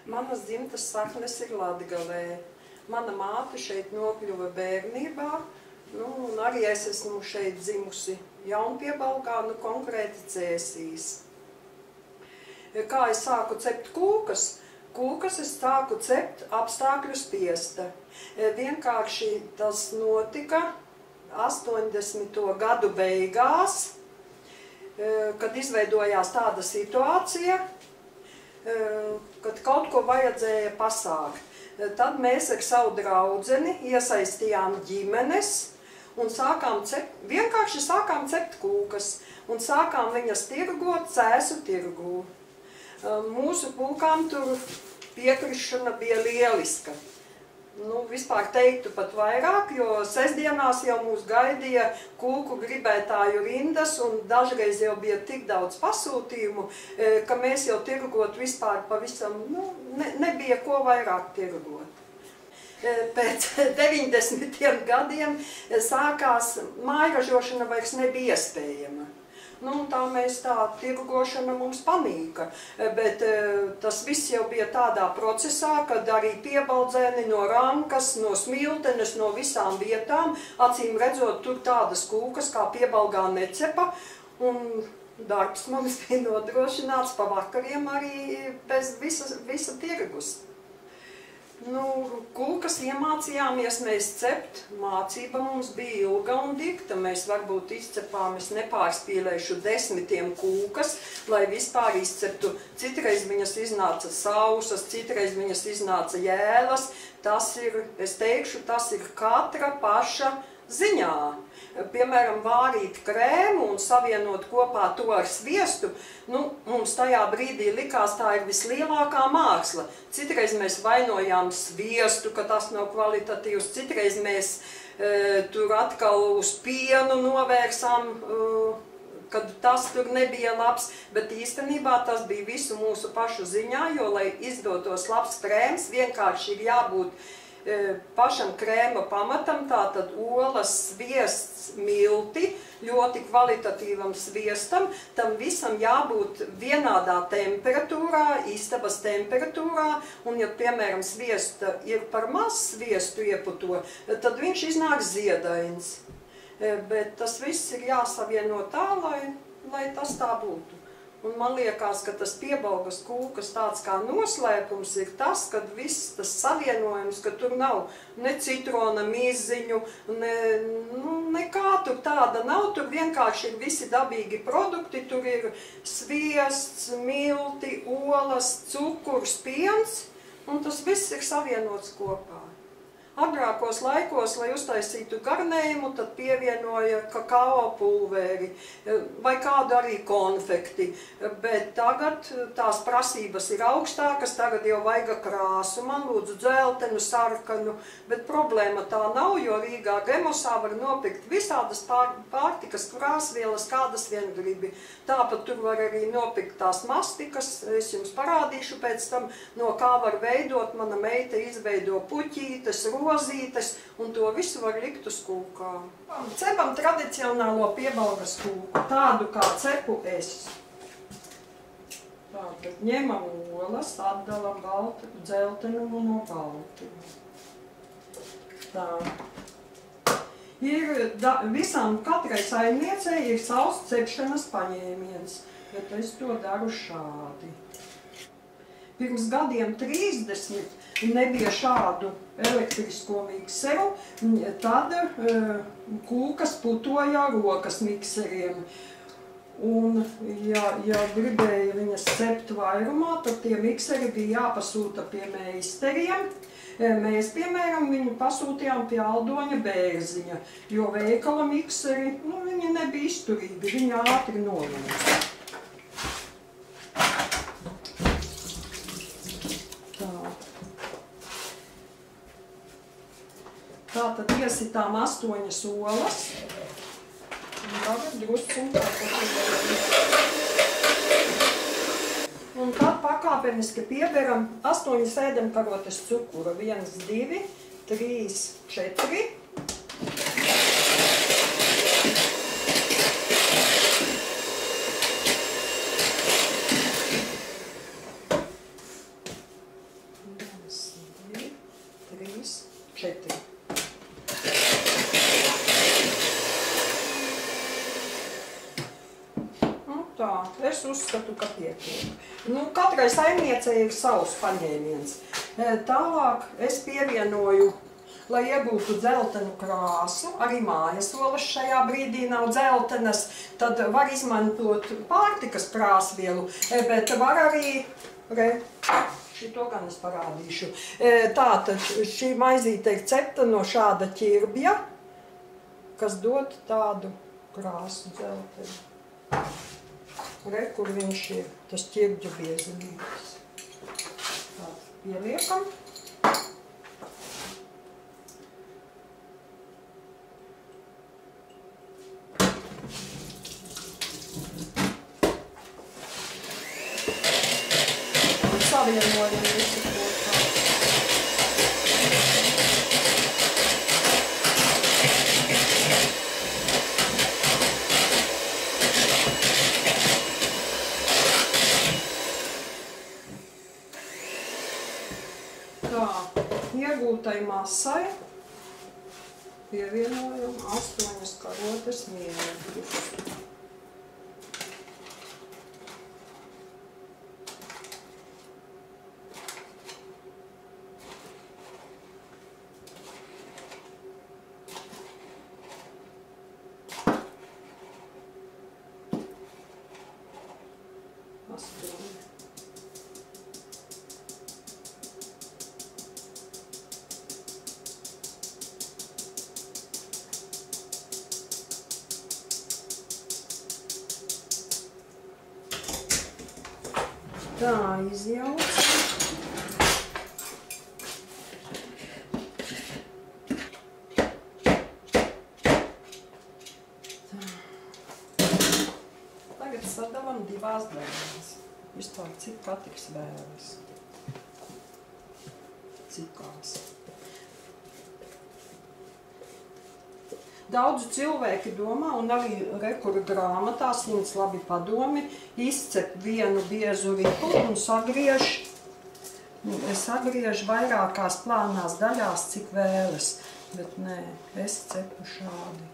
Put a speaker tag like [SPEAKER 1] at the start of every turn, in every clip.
[SPEAKER 1] Manas dzimtas saknes ir Latgalē. Mana māte šeit nokļuva bērnībā, un arī es esmu šeit dzimusi Jaunpiebalgā, konkrēti Cēsīs. Kā es sāku cept kūkas? Kūkas es sāku cept apstākļu spiesta. Vienkārši tas notika 80. gadu beigās, kad izveidojās tāda situācija, kad kaut ko vajadzēja pasākt. Tad mēs ar savu draudzeni iesaistījām ģimenes un vienkārši sākām cept kūkas un sākām viņas tirgot Cēsu tirgū. Mūsu kūkām tur piekrišana bija lieliska. Vispār teiktu pat vairāk, jo sestdienās jau mūs gaidīja kūku gribētāju rindas un dažreiz jau bija tik daudz pasūtījumu, ka mēs jau tirgot vispār pavisam, nebija ko vairāk tirgot. Pēc 90. gadiem sākās mājražošana vairs nebija iespējama. Tā tirgošana mums panīka, bet tas viss jau bija tādā procesā, kad arī piebaldzēni no Rankas, no Smiltenes, no visām vietām, acīm redzot, tur tādas kūkas kā Piebalgā necepa, un darbs mums bija nodrošināts pa vakariem arī bez visa tirgus. Kūkas iemācījāmies mēs cept, mācība mums bija ilga un dikta. Mēs varbūt izcepām, es nepārspīlēšu 10 kūkas, lai vispār izceptu. Citreiz viņas iznāca sausas, citreiz viņas iznāca jēlas. Es teikšu, tas ir katra paša ziņā. Piemēram, vārīt krēmu un savienot kopā to ar sviestu, mums tajā brīdī likās, tā ir vislielākā māksla. Citreiz mēs vainojām sviestu, ka tas nav kvalitatīvs, citreiz mēs tur atkal uz pienu novērsām, kad tas tur nebija labs, bet īstenībā tas bija visu mūsu pašu ziņā, jo, lai izdotos labs krēms, vienkārši ir jābūt pašam krēma pamatam, tātad olas, sviests, milti, ļoti kvalitatīvam sviestam, tam visam jābūt vienādā temperatūrā, istabas temperatūrā, un ja, piemēram, sviesta ir par maz sviestu ieputo, tad viņš iznāk ziedains. Bet tas viss ir jāsavieno tā, lai tas tā būtu. Un man liekas, ka tas Piebalgas kūkas tāds kā noslēpums ir tas, kad viss tas savienojums, ka tur nav ne citrona mīziņu, nekā tur tāda nav, tur vienkārši ir visi dabīgi produkti, tur ir sviests, milti, olas, cukurs, piens, un tas viss ir savienots kopā. Agrākos laikos, lai uztaisītu garnējumu, tad pievienoja kakao pulveri vai kādu arī konfekti. Bet tagad tās prasības ir augstākas, tagad jau vajag krāsu, man lūdzu dzeltenu, sarkanu, bet problēma tā nav, jo Rīgā Gemosā var nopirkt visādas pārtikas krāsvielas, kādas vien gribi. Tāpat tur var arī nopirkt tās mastikas, es jums parādīšu pēc tam, no kā var veidot. Mana meita izveido puķītes, rozītes, un to visu var likt uz kūkām. Cepam tradicionālo Piebalgas kūku, tādu kā cepu es. Tātad ņemam olas, atdalam dzeltenumu no baltumu. Tā. Katrai saimniecei ir savs cepšanas paņēmiens, bet es to daru šādi. Pirms gadiem 30 nebija šādu elektrisko mikseru, tad kūkas putoja rokas mikseriem. Un, ja gribēja viņas cept vairumā, tad tie mikseri bija jāpasūta pie meisteriem. Mēs, piemēram, viņu pasūtījām pie Aldoņa Bērziņa, jo veikala mikseri, viņi nebija izturīgi, viņi ātri nolūst. Tātad iesitām 8 olas, un tagad drusciņ un tad pakāpeniski pieberam 8 ēdamkarotes cukura, 1, 2, 3, 4. tā, es uzskatu, ka pietiek. Nu, katrai saimniecei ir savs paņēmiens. Tālāk es pievienoju, lai iegūtu dzeltenu krāsu, arī mājasolas šajā brīdī nav dzeltenas, tad var izmantot pārtikas krāsvielu, bet var arī, šito gan es parādīšu, tātad šī maizīte ir cepta no šāda ķirbja, kas dod tādu krāsu dzeltenu. Kur viņš ir, tas ķirbģa biezenītis. Tātad pieliekam. Savienojam visu kopā. Tā, iegūtai masai pievienojam 8 karotes miedus. Tā izjauc. Tagad sadalām divās daļās. Vispār cik patiks vēlas. Cikās. Daudzi cilvēki domā, un arī rekura grāmatās viņas labi padomi, izcep vienu biezu ripu un sagriež vairākās plānās daļās, cik vēlas. Bet nē, es cepu šādi.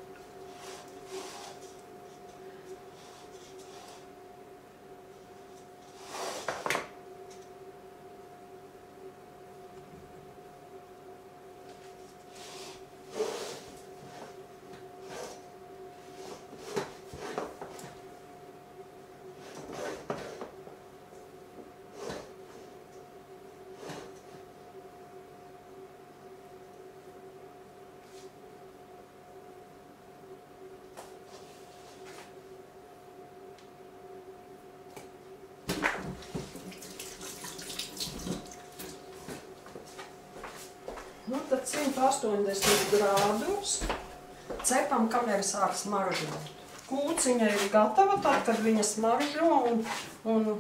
[SPEAKER 1] Nu, tad 180 grādos cepam, kamēr sāk smaržot. Kūciņa ir gatava, tad, kad viņa smaržo un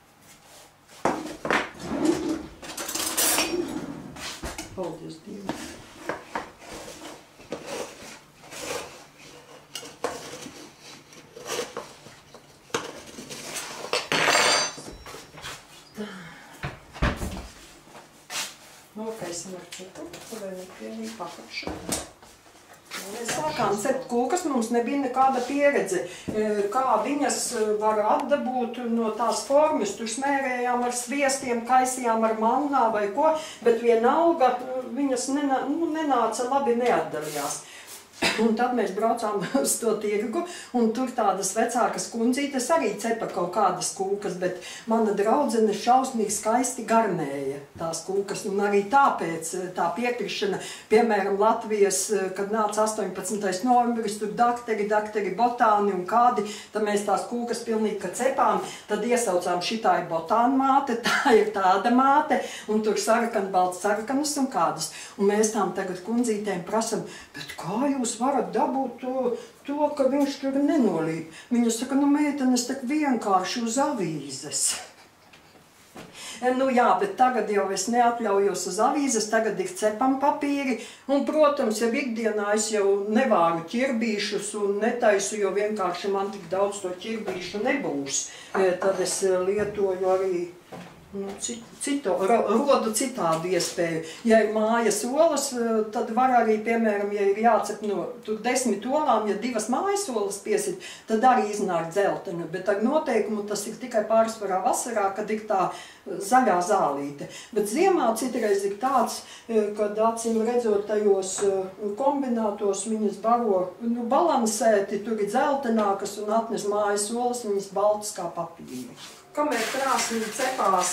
[SPEAKER 1] paldies Dievam. Nokaisim ar citu, lai nepienīgi pakakšu. Mēs sākām cept kūkas, mums nebija nekāda pieredze, kā viņas var atdabūt no tās formas. Tur smērējām ar sviestiem, kaisījām ar mannā vai ko, bet vienalga viņas nenāca labi, neatdalījās. Un tad mēs braucām uz to tirgu, un tur tādas vecākas kundzītes arī cepa kaut kādas kūkas, bet mana draudzene šausmīgi skaisti garnēja tās kūkas. Un arī tāpēc tā piekrišana, piemēram, Latvijas, kad nāca 18. novembris, tur dakteri, botāni un kādi, tad mēs tās kūkas pilnīgi, kad cepām, tad iesaucām šitā ir botāna māte, tā ir tāda māte, un tur sarkan, balts sarkanas un kādas. Un mēs tām tagad kundzītēm prasam, bet kā jūs varat dabūt to, ka viņš tur nenolīp? Viņa saka, nu meitenes, tak vienkārši uz avīzes. Nu jā, bet tagad jau es neatļaujos uz avīzes, tagad ir cepam papīri, un, protams, jau ikdienā es jau nevāru ķirbīšus un netaisu, jo vienkārši man tik daudz to ķirbīšu nebūs. Tad es lietoju arī rodu citādu iespēju. Ja ir mājas olas, tad var arī, piemēram, ja ir jācep no 10 olām, ja 2 mājas olas piesit, tad arī iznāk dzeltena. Bet ar noteikumu tas ir tikai pārsvarā vasarā, kad ir tā zaļā zālīte. Bet ziemā citreiz ir tāds, kad acīm redzot tajos kombinātos viņas baro balansēti, tur ir dzeltenākas un atnes mājas olas, viņas baltas kā papīri. Kamēr krāsnī cepās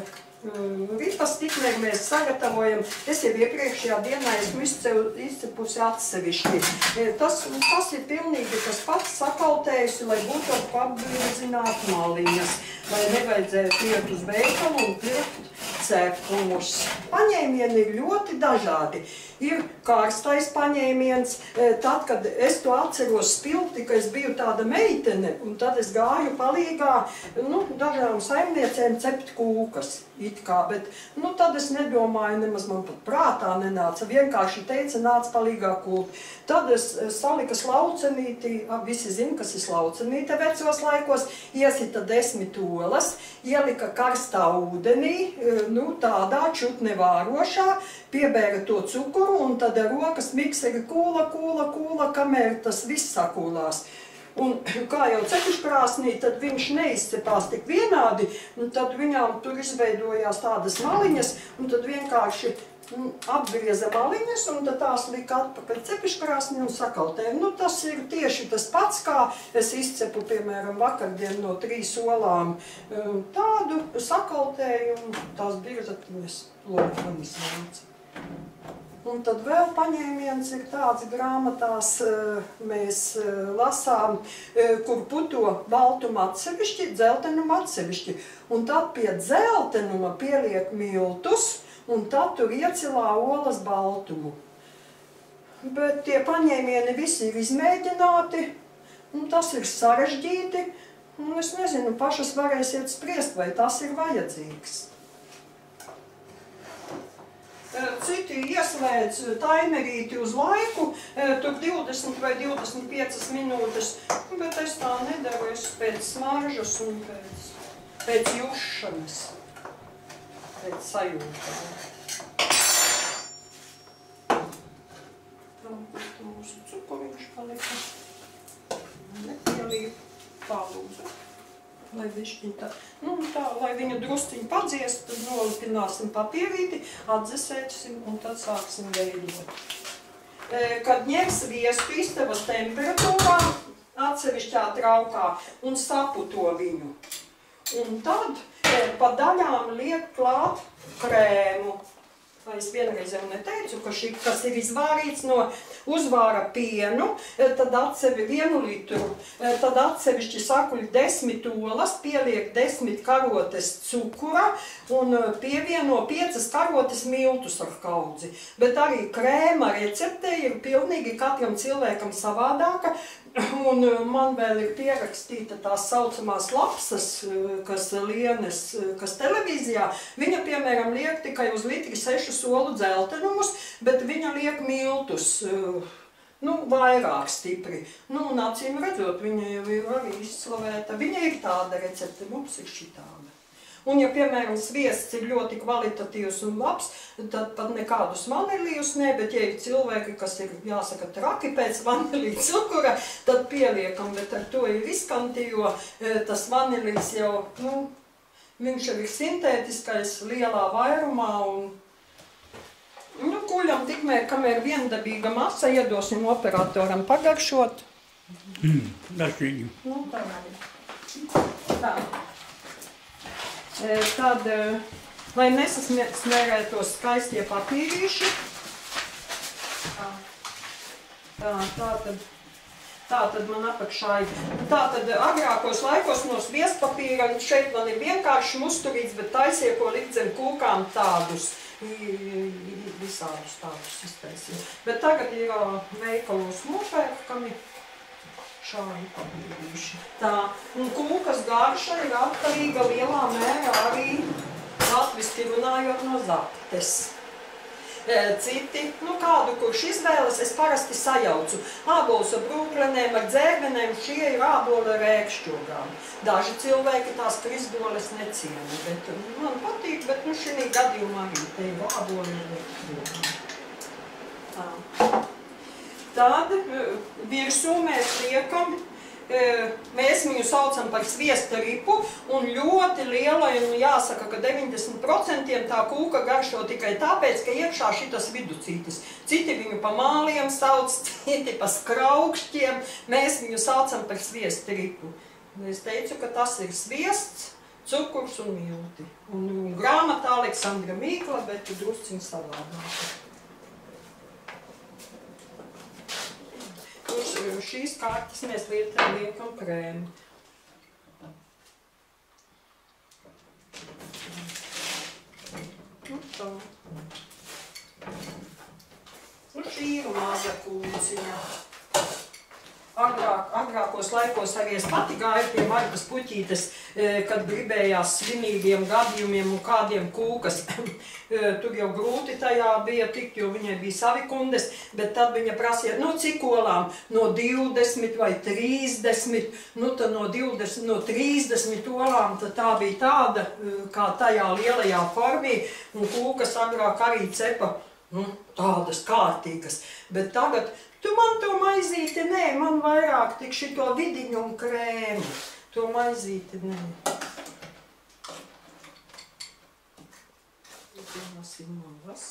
[SPEAKER 1] ripas, tikmēr mēs sagatavojam, es jau iepriekšējā dienā esmu izcepusi atsevišķi. Tas ir pilnīgi tas pats sakautējusi, lai būtu apgriezināt maliņas, lai nevajadzētu iet uz veikalu un pirkt cepums. Paņēmieni ir ļoti dažādi. Ir karstais paņēmiens, tad, kad es to atceros spilgti, ka es biju tāda meitene, un tad es gāju palīgā, dažām saimniecēm cept kūkas, it kā, bet, tad es nedomāju, nemaz man pat prātā nenāca, vienkārši teica, nāc palīgā kult. Tad es salika slaucenīti, visi zina, kas ir slaucenīte vecos laikos, iesita 10 olas, ielika karstā ūdenī, tādā čutne vārošā, piebēra to cukuru un tad ar rokas mikseri kūla, kamēr tas viss sakūlās. Un kā jau cepuškrāsnī, tad viņš neizcepās tik vienādi, un tad viņām tur izveidojās tādas maliņas, un tad vienkārši apgrieza maliņas, un tad tās lika atpakaļ cepuškrāsnī un sakautēja. Tas ir tieši tas pats, kā es izcepu, piemēram, vakardien no 3 olām tādu sakautēju, un tās birzatiņas logi man iznāca. Un tad vēl paņēmiens ir tāds grāmatās, mēs lasām, kur puto baltumu atsevišķi, dzeltenumu atsevišķi. Un tad pie dzeltenuma pieliek miltus, un tad tur iecilā olas baltumu. Bet tie paņēmieni visi ir izmēģināti, un tas ir sarežģīti, un es nezinu, pašas varēsiet spriest, vai tas ir vajadzīgs. Citi ieslēdz taimerīti uz laiku, tur 20 vai 25 minūtes, bet es tā nedaru, es pēc smaržas un pēc jušanas, pēc sajūtām. Mūsu cukuriņš palika, nepielīju, palūdzu. Lai višķiņ lai viņa drusciņi padziest, tad nolipināsim papierīti, atdzesēsim un tad sāksim veidot. Kad ņems viestu istabas temperatūrā, atsevišķā traukā un saputo viņu. Un tad pa daļām liek klāt krēmu. Vai es vienreiz jau neteicu, ka kas ir izvārīts no uzvāra pienu, tad atsevi 1 litru, tad atsevišķi sakuļ 10 olas, pieliek 10 karotes cukura un pievieno 5 karotes miltus ar kaudzi. Bet arī krēma recepte ir pilnīgi katram cilvēkam savādāka. Un man vēl ir pierakstīta tās saucamās lapsas, kas lienes, kas televīzijā. Viņa, piemēram, liek tikai uz litri 6 olu dzeltenumus, bet viņa liek miltus, vairāk stipri. Un acīm redzot, viņa jau ir arī izslavēta. Viņa ir tāda recepte, mums ir šitāda. Un, ja, piemēram, sviests ir ļoti kvalitatīvs un labs, tad pat nekādus vanilijus ne, bet, ja ir cilvēki, kas ir, jāsaka, traki pēc vanilija cukura, tad pieliekam, bet ar to ir riskanti, jo tas vanilijs jau, viņš jau ir sintētiskais lielā vairumā un, kuļam tikmēr, kamēr viendabīga masa, iedosim operatoram pagaršot.
[SPEAKER 2] Dažīgi.
[SPEAKER 1] Tā. Tad, lai nesasmērētos skaistie papīrīši, tātad man apakšā ir. Tātad agrākos laikos no sviestpapīra, šeit man ir vienkārši musturīts, bet taisie, ko likt zem kūkām tādus, visādus tādus iztaisīju. Bet tagad ir veikalos nopērkami šādi papīrīši. Tā, un kūkas garša ir atkarīga lielā mērā arī latviski runājot no zaptes. Citi, nu kādu, kurš izvēlas, es parasti sajaucu. Ābolus ar brūklenēm, ar dzērvenēm, šie ir āboli ar ēkšķogām. Daži cilvēki tās krisdoles neciena, bet man patīk, bet nu šī gadījumā arī te ir āboli ar ēkšķogām. Tad virsū mēs liekam, mēs viņu saucam par sviesta ripu, un ļoti liela, un jāsaka, ka 90% tā kūka garšo tikai tāpēc, ka iekšā šitas viducītis. Citi viņu pa māliem sauc, citi pa skraukšķiem, mēs viņu saucam par sviesta ripu. Es teicu, ka tas ir sviests, cukurs un milti. Un grāmatā Aleksandra Mīkla, bet drusciņ savādāk. Uz šīs kārtas mēs liekam krēmu. Nu tā. Nu šī ir maza kūciņa. Agrākos laikos arī es pati gāju pie Martas Puķītes, kad gribējās svinīgiem gadījumiem un kādiem kūkas. Tur jau grūti tajā bija tikt, jo viņai bija savi kundes, bet tad viņa prasīja, nu cik olām? No 20 vai 30, nu tad no 30 olām, tad tā bija tāda, kā tajā lielajā formī, un kūkas agrāk arī cepa, nu, tādas kārtīgas. Bet tagad, tu man to maizīti, nē, man vairāk tik šito vidiņu un krēmu. To maizīti, nē. Vienas ir malas.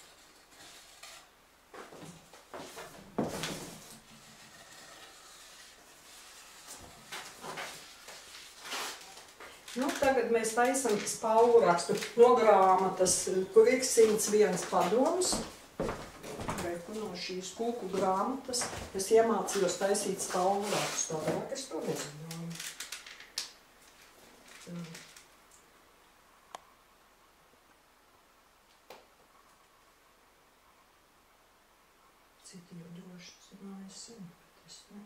[SPEAKER 1] Nu, tagad mēs taisam spalvu rakstu no grāmatas, kur ir 101 padoms. No šīs kūku grāmatas es iemācījos taisīt spalvu rakstu. Agrāk es to nezināju. Citi jau droši zināja sen, bet es ne.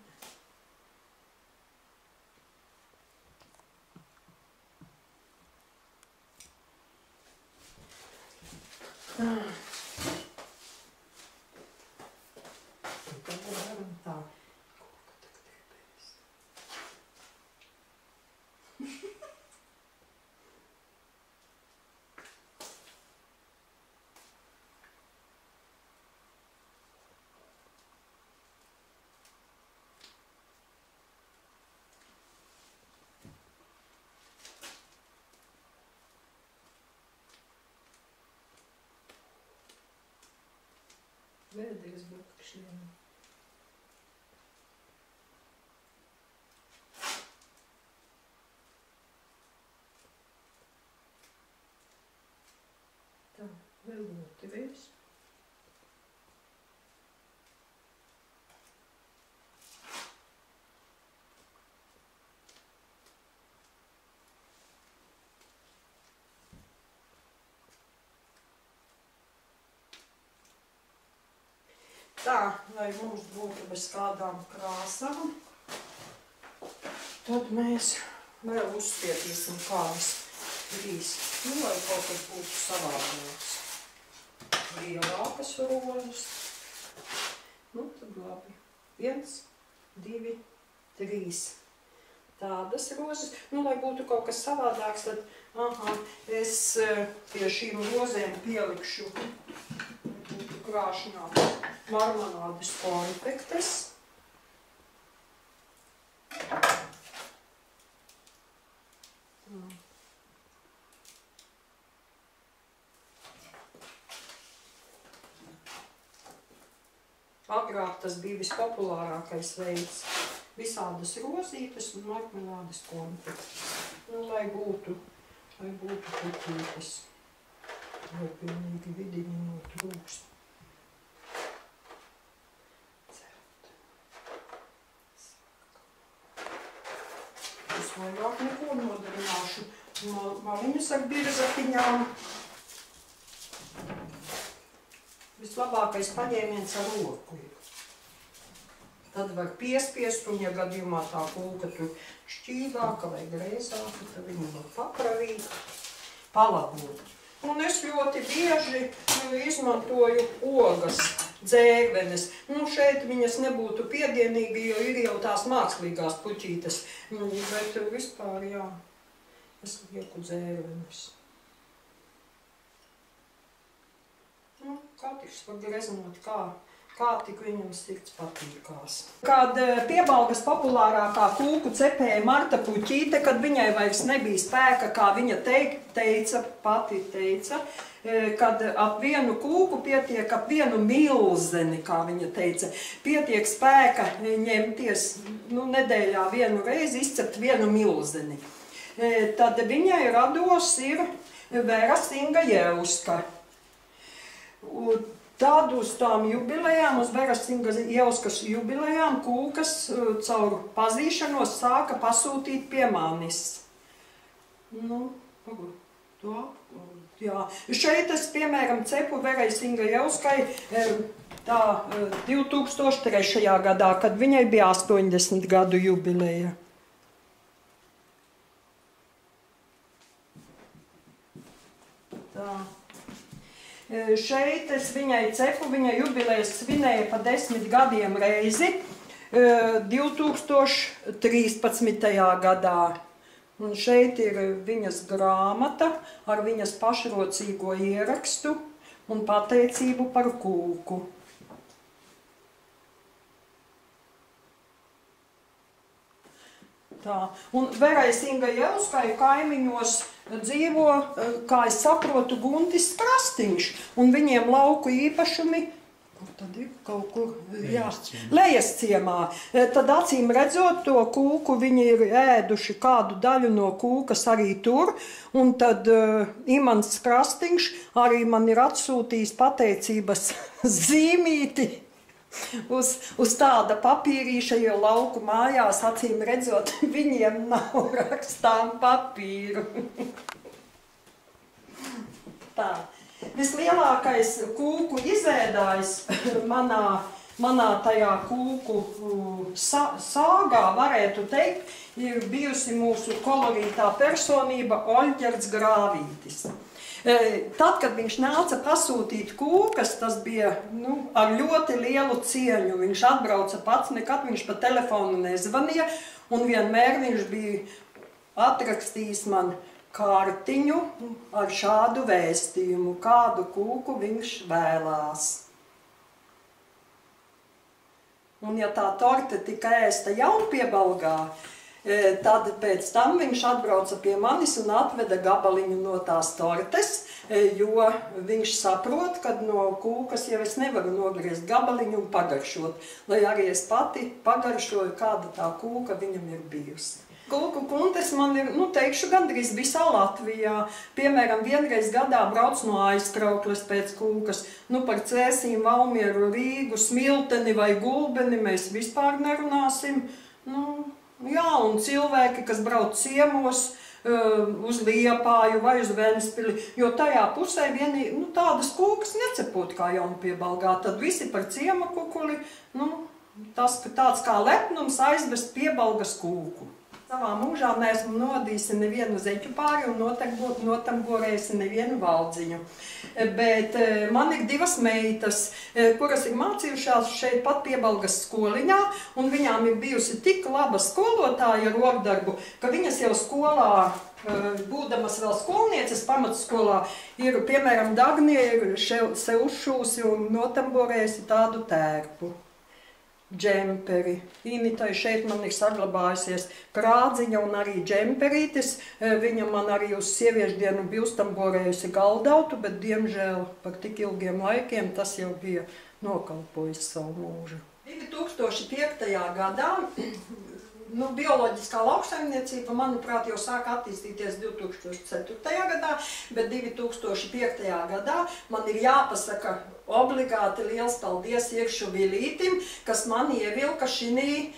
[SPEAKER 1] Vēdīgas burkšļiem. Tā, vēl ļoti vēs. Tā, lai mums būtu bez kādām krāsām, tad mēs vēl uzspietīsim kādas 3, nu, lai kaut kas būtu savādāks. Lielākas rozes. Nu, tad labi. 1, 2, 3. Tādas rozes. Nu, lai būtu kaut kas savādāks, tad es pie šīm rozēm pielikšu krāšanām marmelādes konfektes. Agrāk tas bija vispopulārākais veids. Visādas rozītes un marmelādes konfektes. Nu, lai būtu puķītes. Vai pilnīgi vidiņi notrūkst. Es vairāk neko nodarināšu. Maliņas ar birzatiņām. Vislabākais paņēmiens ar roku ir. Tad var piespiest, un ja gadījumā tā kūka tur šķīgāka vai greizāka, tad viņu var papravīt, palabot. Un es ļoti bieži izmantoju ogas, dzērvenes. Nu, šeit viņas nebūtu piedienīgi, jo ir jau tās mākslīgās puķītes. Bet vispār, jā, es lieku dzērvenes. Nu, katrs var greznot kā tik viņam sirds patīkās. Kad Piebalgas populārākā kūku cepēja Marta Puķīte, kad viņai vairs nebija spēka, kā viņa pati teica, kad ap vienu kūku pietiek ap vienu milzeni, kā viņa teica, pietiek spēka ņemties, nu, nedēļā vienu reizi izcept vienu milzeni. Tad viņai rados ir Vera Singa-Jevska. Tad uz tām jubilejām, uz Veras Singa-Jevskas jubilejām, kūkas caur pazīšanos sāka pasūtīt pie manis. Nu, jā. Šeit es, piemēram, cepu Verai Singa-Jevskai tā 2003. gadā, kad viņai bija 80 gadu jubileja. Tā. Šeit es viņai cepu, viņa jubilejas svinēja pa 10 gadiem reizi 2013. gadā. Un šeit ir viņas grāmata ar viņas pašrocīgo ierakstu un pateicību par kūku. Tā. Un Verai Singa-Jevskai kaimiņos dzīvo, kā es saprotu, Guntis Krastiņš, un viņiem lauku īpašumi, kur tad ir kaut kur, jā, Lejasciemā. Tad acīm redzot to kūku, viņi ir ēduši kādu daļu no kūkas arī tur, un tad Imants Krastiņš arī man ir atsūtījis pateicības zīmīti uz tāda papīrīša, jo lauku mājās, acīm redzot, viņiem nav rakstām papīru. Tā. Vislielākais kūku izēdājs manā tajā kūku sāgā, varētu teikt, ir bijusi mūsu kolorītā personība Oļģerts Grāvītis. Tad, kad viņš nāca pasūtīt kūkas, tas bija ar ļoti lielu cieņu. Viņš atbrauca pats, nekad viņš pa telefonu nezvanīja, un vienmēr viņš bija atrakstījis man kārtiņu ar šādu vēstījumu, kādu kūku viņš vēlās. Un ja tā torte tika ēsta Jaunpiebalgā, tad pēc tam viņš atbrauca pie manis un atveda gabaliņu no tās tortes, jo viņš saprot, ka no kūkas jau es nevaru nogriezt gabaliņu un pagaršot, lai arī es pati pagaršoju, kāda tā kūka viņam ir bijusi. Kūku kuntes man ir, teikšu, gandrīz visā Latvijā. Piemēram, vienreiz gadā brauc no Aizkraukles pēc kūkas. Par Cēsīm, Valmieru, Rīgu, Smilteni vai Gulbeni mēs vispār nerunāsim. Jā, un cilvēki, kas brauc ciemos uz Liepāju vai uz Ventspili, jo tajā pusē tādas kūkas necepot kā Jaunpiebalgā, tad visi par ciema kukuli, tāds kā lepnums aizvest Piebalgas kūku. Savā mūžā neesmu nodījusi nevienu zeķu pāri un notamborējusi nevienu valdziņu. Bet man ir divas meitas, kuras ir mācījušās šeit pat Piebalgas skoliņā, un viņām ir bijusi tik laba skolotāja rokdarbu, ka viņas jau skolā, būdamas vēl skolnieces pamatskolā, ir, piemēram, Dagnie ir sev uzšūsi un notamborējusi tādu tērpu. Džemperi. Initai šeit man ir saglabājusies krādziņa un arī džemperītis. Viņa man arī uz sieviešu dienu bija uztamborējusi galdautu, bet diemžēl par tik ilgiem laikiem tas jau bija nokalpojis savu mūžu. 2005. gadā bioloģiskā lauksaimniecība, manuprāt, jau sāka attīstīties 2004. gadā, bet 2005. gadā man ir jāpasaka obligāti liels paldies Iekšu Vilītim, kas mani ievilka šinī,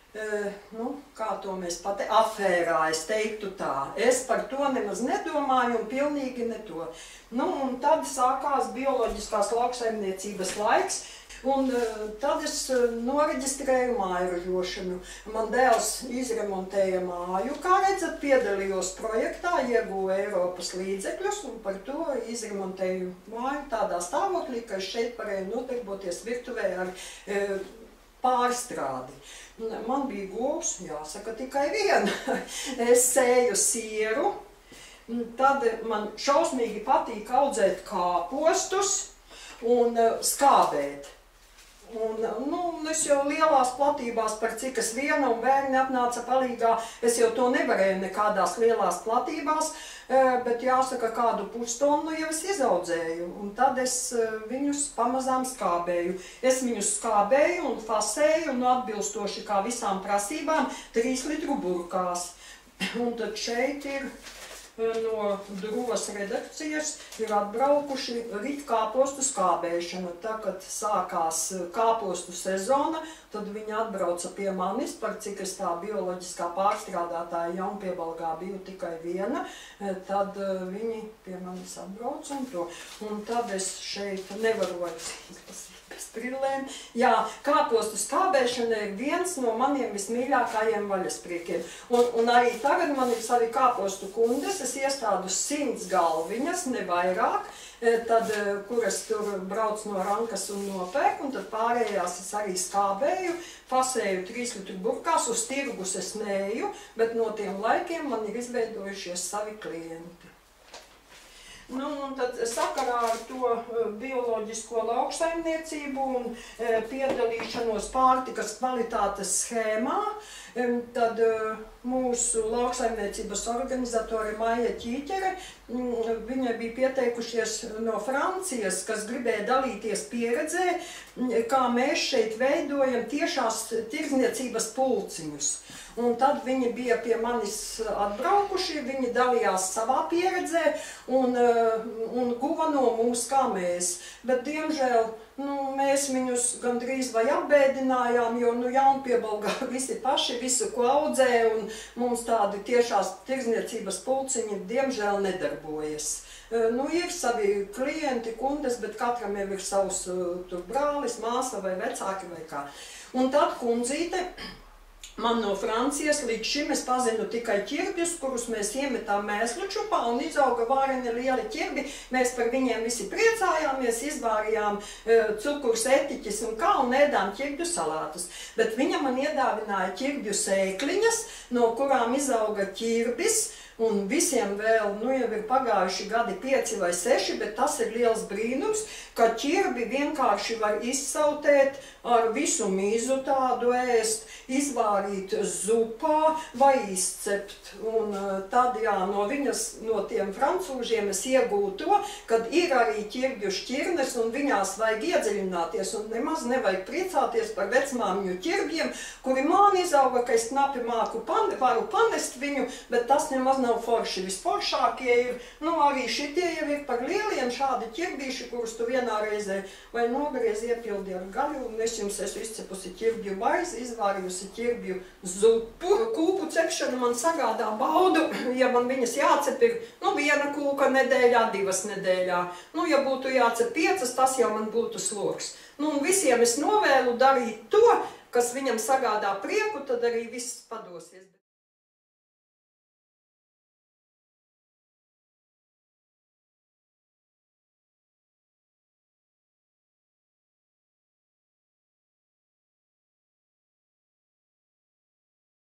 [SPEAKER 1] kā to mēs afērā, es teiktu tā. Es par to nemaz nedomāju un pilnīgi ne to. Un tad sākās bioloģiskās lauksaimniecības laiks. Un tad es noreģistrēju mājražošanu. Man dēls izremontēja māju, kā redzat, piedalījos projektā, ieguvu Eiropas līdzekļus un par to izremontēju māju tādā stāvoklī, ka es šeit varēju nodarboties virtuvē ar pārstrādi. Man bija govs, jāsaka, tikai viena. Es sēju sieru, tad man šausmīgi patīk audzēt kāpostus un skābēt. Un es jau lielās platībās, par cik es viena un bērni atnāca palīgā, es jau to nevarēju nekādās lielās platībās, bet jāsaka, kādu pustonu jau es izaudzēju, un tad es viņus pamazām skābēju. Es viņus skābēju un fasēju, un atbilstoši kā visām prasībām 3 litru burkās. Un tad šeit ir no Druvas redakcijas ir atbraukuši rīt kāpostu skābēšana. Tā, kad sākās kāpostu sezona, tad viņi atbrauca pie manis, par cik es tā bioloģiskā pārstrādātāja Jaunpiebalgā biju tikai viena, tad viņi pie manis atbrauca un to. Un tad es šeit nevaroju bez brillēm. Jā, kāpostu skābēšana ir viens no maniem vismīļākajiem vaļaspriekiem. Un arī tagad man ir savi kāpostu kundes, es iestādu 100 galviņas, ne vairāk, tad, kuras tur brauc no rankas un nopērk, un tad pārējās es arī skābēju, fasēju 3 litru burkās, uz tirgus es neeju, bet no tiem laikiem man ir izveidojušies savi klienti. Un tad sakarā ar to bioloģisko lauksaimniecību un piedalīšanos pārtikas kvalitātes schēmā, tad mūsu lauksaimniecības organizatore Maija Ķīķere, viņai bija pieteikušies no Francijas, kas gribēja dalīties pieredzē, kā mēs šeit veidojam tiešās tirdzniecības pulciņus. Un tad viņi bija pie manis atbraukuši, viņi dalījās savā pieredzē un guva no mums kā mēs. Bet, diemžēl, mēs viņus gandrīz vai apbēdinājām, jo Jaunpiebalgā visi paši visu ko audzē un mums tādi tiešās tirdzniecības pulciņi, diemžēl, nedarbojas. Ir savi klienti, kundes, bet katram jau ir savs tur brālis, māsa vai vecāki vai kā. Un tad kundzīte man no Francijas līdz šim es pazinu tikai ķirbjus, kurus mēs iemetām mēslu čupā un izauga vāreni lieli ķirbi. Mēs par viņiem visi priecājāmies, izvārījām cukurs, etiķis un kā un ēdām ķirbju salātus. Bet viņa man iedāvināja ķirbju sēkliņas, no kurām izauga ķirbis. Un visiem vēl, jau ir pagājuši gadi 5 vai 6, bet tas ir liels brīnums, ka ķirbi vienkārši var izsautēt ar visu mīzu tādu ēst, izvārīt zupā vai izcept. Un tad, no tiem francūžiem es iegūtu to, kad ir arī ķirbju šķirnes un viņās vajag iedziļināties un nemaz nevajag priecāties par vecmāmiņu ķirbjiem, kuri man izauga, ka es knapi varu panest viņu, bet tas nemaz nav forši. Visforšākie ir, arī šitie jau ir par lieliem šādi ķirbīši, kurus tu vienā reizē vai nogriez iepildi ar gaļu, un es jums esmu izcepusi ķirbju maizi, izvārījusi ķirbju zupu. Kūku cepšana man sagādā baudu, ja man viņas jācep ir, 1 kūka nedēļā, 2 nedēļā. Ja būtu jācep 5, tas jau man būtu sloks. Un visiem es novēlu darīt to, kas viņam sagādā prieku, tad arī viss padosies.